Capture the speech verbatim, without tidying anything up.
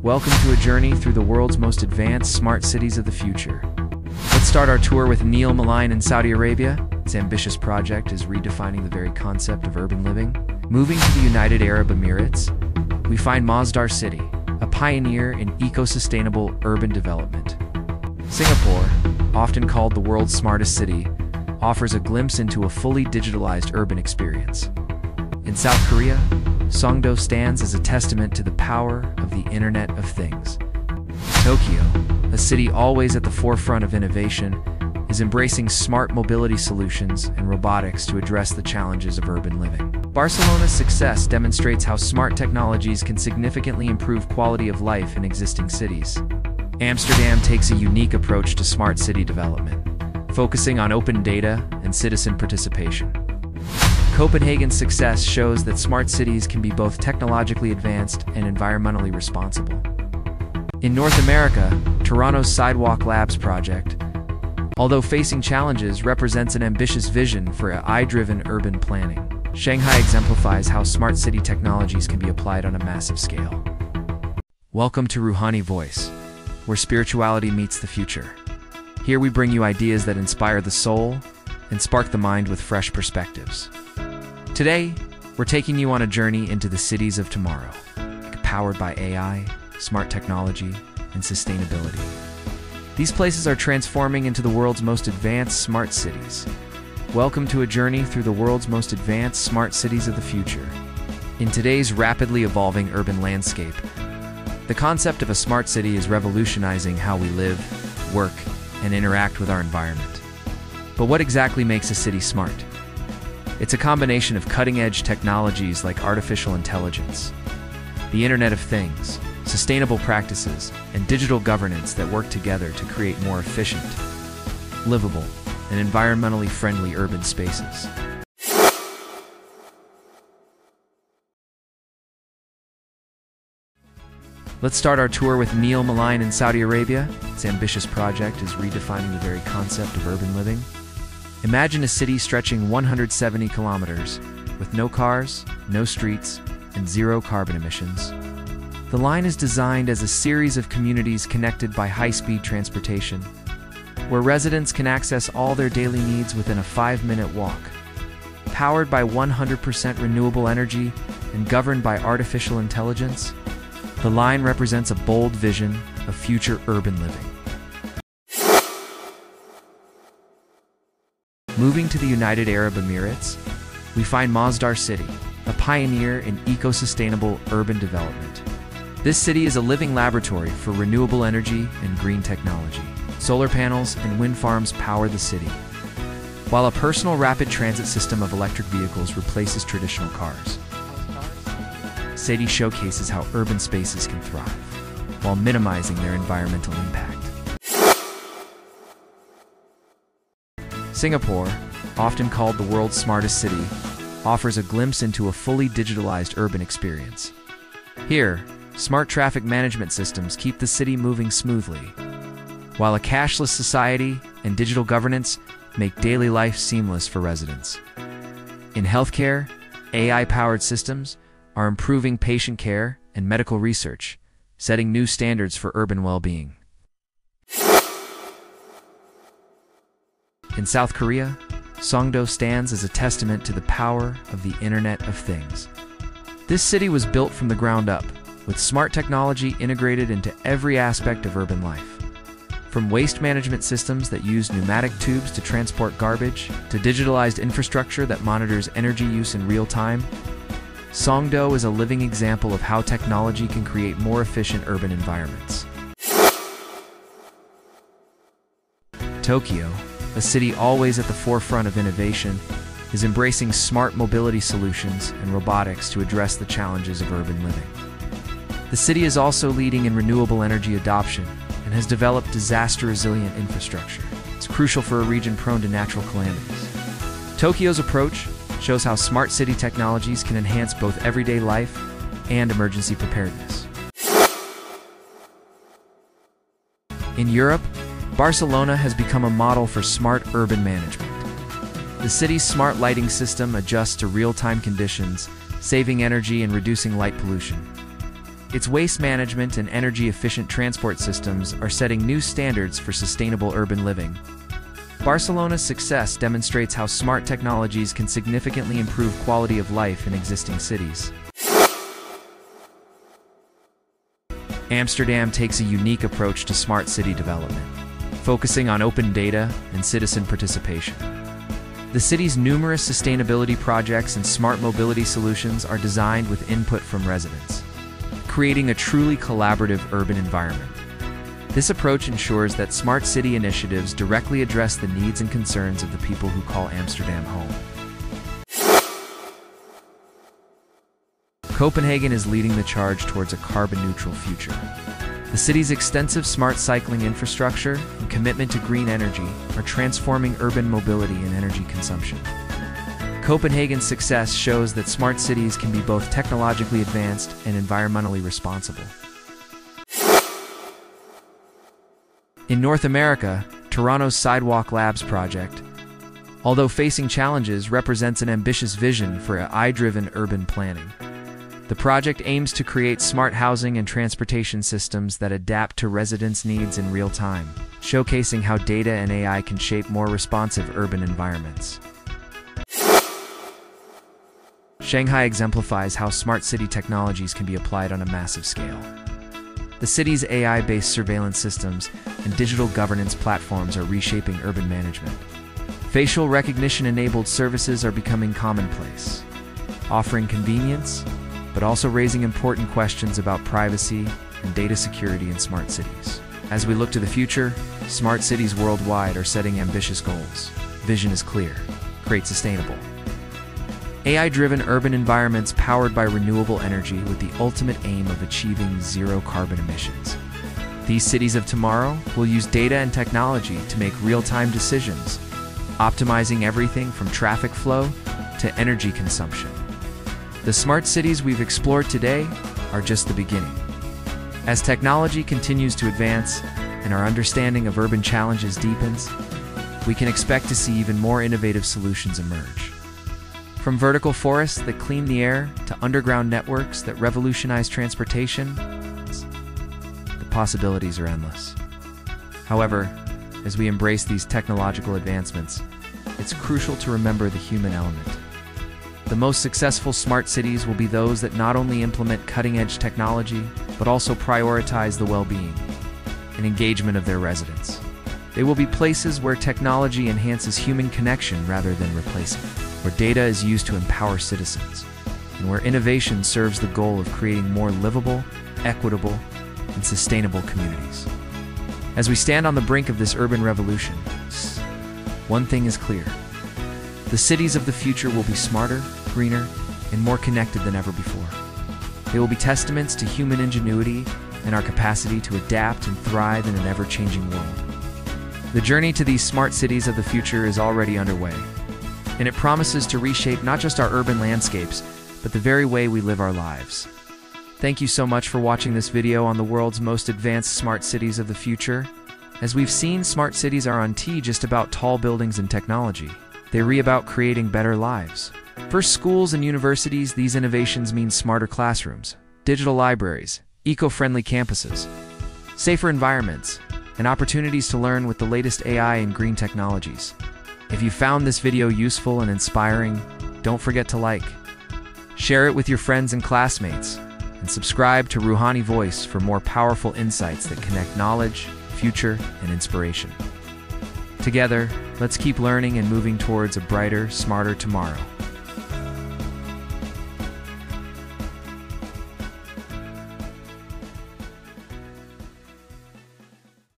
Welcome to a journey through the world's most advanced smart cities of the future. Let's start our tour with NEOM in Saudi Arabia. Its ambitious project is redefining the very concept of urban living. Moving to the United Arab Emirates, we find Masdar City, a pioneer in eco-sustainable urban development. Singapore, often called the world's smartest city, offers a glimpse into a fully digitalized urban experience. In South Korea, Songdo stands as a testament to the power of the Internet of Things. Tokyo, a city always at the forefront of innovation, is embracing smart mobility solutions and robotics to address the challenges of urban living. Barcelona's success demonstrates how smart technologies can significantly improve quality of life in existing cities. Amsterdam takes a unique approach to smart city development, focusing on open data and citizen participation. Copenhagen's success shows that smart cities can be both technologically advanced and environmentally responsible. In North America, Toronto's Sidewalk Labs project, although facing challenges, represents an ambitious vision for A I-driven urban planning. Shanghai exemplifies how smart city technologies can be applied on a massive scale. Welcome to Roohani Voice, where spirituality meets the future. Here we bring you ideas that inspire the soul and spark the mind with fresh perspectives. Today, we're taking you on a journey into the cities of tomorrow, powered by A I, smart technology, and sustainability. These places are transforming into the world's most advanced smart cities. Welcome to a journey through the world's most advanced smart cities of the future. In today's rapidly evolving urban landscape, the concept of a smart city is revolutionizing how we live, work, and interact with our environment. But what exactly makes a city smart? It's a combination of cutting-edge technologies like artificial intelligence, the Internet of Things, sustainable practices, and digital governance that work together to create more efficient, livable, and environmentally friendly urban spaces. Let's start our tour with NEOM in Saudi Arabia. Its ambitious project is redefining the very concept of urban living. Imagine a city stretching one hundred seventy kilometers, with no cars, no streets, and zero carbon emissions. The line is designed as a series of communities connected by high-speed transportation, where residents can access all their daily needs within a five-minute walk. Powered by one hundred percent renewable energy and governed by artificial intelligence, the line represents a bold vision of future urban living. Moving to the United Arab Emirates, we find Masdar City, a pioneer in eco-sustainable urban development. This city is a living laboratory for renewable energy and green technology. Solar panels and wind farms power the city, while a personal rapid transit system of electric vehicles replaces traditional cars. City showcases how urban spaces can thrive, while minimizing their environmental impact. Singapore, often called the world's smartest city, offers a glimpse into a fully digitalized urban experience. Here, smart traffic management systems keep the city moving smoothly, while a cashless society and digital governance make daily life seamless for residents. In healthcare, A I-powered systems are improving patient care and medical research, setting new standards for urban well-being. In South Korea, Songdo stands as a testament to the power of the Internet of Things. This city was built from the ground up, with smart technology integrated into every aspect of urban life. From waste management systems that use pneumatic tubes to transport garbage, to digitalized infrastructure that monitors energy use in real time, Songdo is a living example of how technology can create more efficient urban environments. Tokyo, a city always at the forefront of innovation, is embracing smart mobility solutions and robotics to address the challenges of urban living. The city is also leading in renewable energy adoption and has developed disaster-resilient infrastructure. It's crucial for a region prone to natural calamities. Tokyo's approach shows how smart city technologies can enhance both everyday life and emergency preparedness. In Europe, Barcelona has become a model for smart urban management. The city's smart lighting system adjusts to real-time conditions, saving energy and reducing light pollution. Its waste management and energy-efficient transport systems are setting new standards for sustainable urban living. Barcelona's success demonstrates how smart technologies can significantly improve quality of life in existing cities. Amsterdam takes a unique approach to smart city development, focusing on open data and citizen participation. The city's numerous sustainability projects and smart mobility solutions are designed with input from residents, creating a truly collaborative urban environment. This approach ensures that smart city initiatives directly address the needs and concerns of the people who call Amsterdam home. Copenhagen is leading the charge towards a carbon-neutral future. The city's extensive smart cycling infrastructure and commitment to green energy are transforming urban mobility and energy consumption. Copenhagen's success shows that smart cities can be both technologically advanced and environmentally responsible. In North America, Toronto's Sidewalk Labs project, although facing challenges, represents an ambitious vision for A I-driven urban planning. The project aims to create smart housing and transportation systems that adapt to residents' needs in real time, showcasing how data and A I can shape more responsive urban environments. Shanghai exemplifies how smart city technologies can be applied on a massive scale. The city's A I-based surveillance systems and digital governance platforms are reshaping urban management. Facial recognition-enabled services are becoming commonplace, offering convenience, but also raising important questions about privacy and data security in smart cities. As we look to the future, smart cities worldwide are setting ambitious goals. Vision is clear: create sustainable, A I-driven urban environments powered by renewable energy with the ultimate aim of achieving zero carbon emissions. These cities of tomorrow will use data and technology to make real-time decisions, optimizing everything from traffic flow to energy consumption. The smart cities we've explored today are just the beginning. As technology continues to advance and our understanding of urban challenges deepens, we can expect to see even more innovative solutions emerge. From vertical forests that clean the air to underground networks that revolutionize transportation, the possibilities are endless. However, as we embrace these technological advancements, it's crucial to remember the human element. The most successful smart cities will be those that not only implement cutting-edge technology, but also prioritize the well-being and engagement of their residents. They will be places where technology enhances human connection rather than replacing it, where data is used to empower citizens, and where innovation serves the goal of creating more livable, equitable, and sustainable communities. As we stand on the brink of this urban revolution, one thing is clear: the cities of the future will be smarter, greener, and more connected than ever before. They will be testaments to human ingenuity and our capacity to adapt and thrive in an ever-changing world. The journey to these smart cities of the future is already underway, and it promises to reshape not just our urban landscapes, but the very way we live our lives. Thank you so much for watching this video on the world's most advanced smart cities of the future. As we've seen, smart cities are on T just about tall buildings and technology. They re about creating better lives. For schools and universities, these innovations mean smarter classrooms, digital libraries, eco-friendly campuses, safer environments, and opportunities to learn with the latest A I and green technologies. If you found this video useful and inspiring, don't forget to like, share it with your friends and classmates, and subscribe to Roohani Voice for more powerful insights that connect knowledge, future, and inspiration. Together, let's keep learning and moving towards a brighter, smarter tomorrow.